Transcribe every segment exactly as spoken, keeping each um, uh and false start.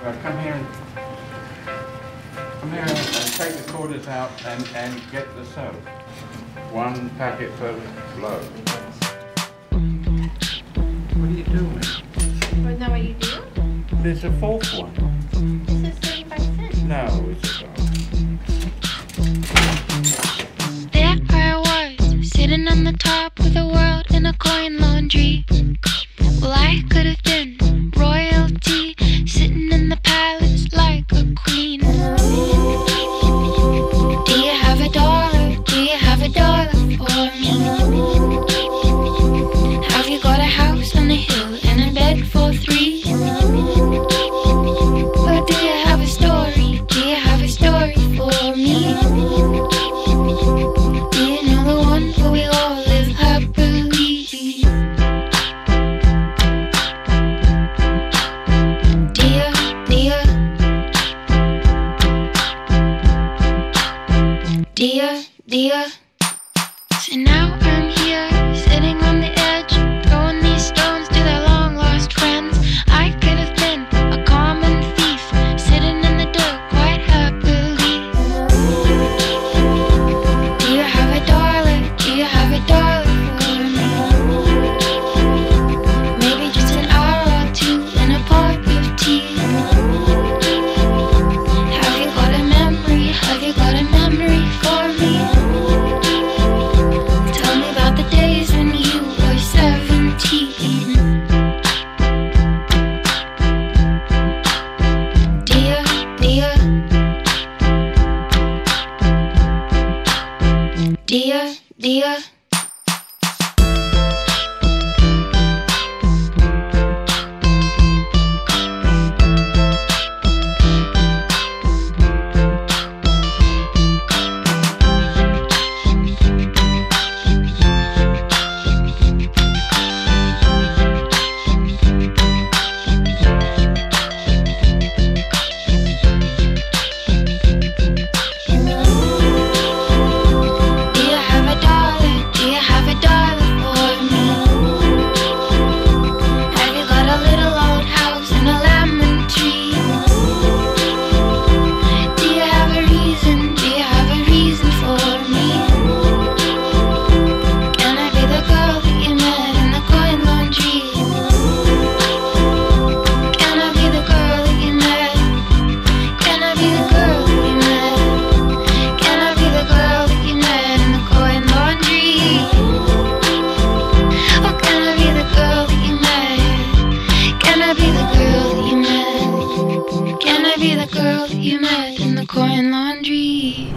uh, come here and come here and, and take the quarters out and, and get the soap. One packet per load. What are you doing? Isn't that what you do? There's a fourth one. This is thirty-five cents. No, it's a There I was, sitting on the top of the world in a coin laundry. Well, I could have been royalty, sitting in the palace like a queen. Do you have a dollar? Do you have a dollar for me? Have you got a house on a hill and a bed for three? Or do you have a story? Do you have a story for me? Do you know the one where we all live happily? Dear, dear, dear, dear. So now I'm here, sitting on the edge, throwing these stones to their long lost friends. I could have been a common thief, sitting in the dirt quite happily. Do you have a dollar? Do you have a dollar for me? Maybe just an hour or two and a pot of tea. Have you got a memory? Have you got a memory for me? Tell me about the days when you were seventeen. Dear, dear, dear, dear. Do you have a dollar? Do you have a dollar for me? Have you got a little old house and a lemon tree? Do you have a reason? Do you have a reason for me? Can I be the girl that you met in the coin laundry? Can I be the girl that you met? Can I be the girl that you met? Can I be the girl that you met in the coin laundry? Oh, can I be the girl that you met? Can I be the girl that you met? Can I be the girl that you met in the coin laundry?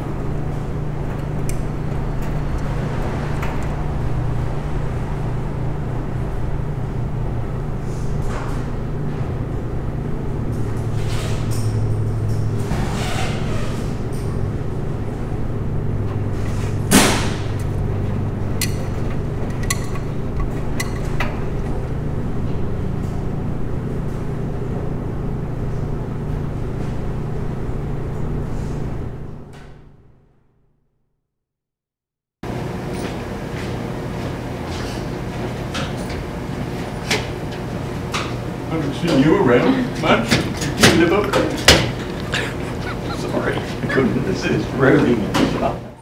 I haven't seen you around much. Did you live up there? Sorry, I couldn't resist rolling and stuff.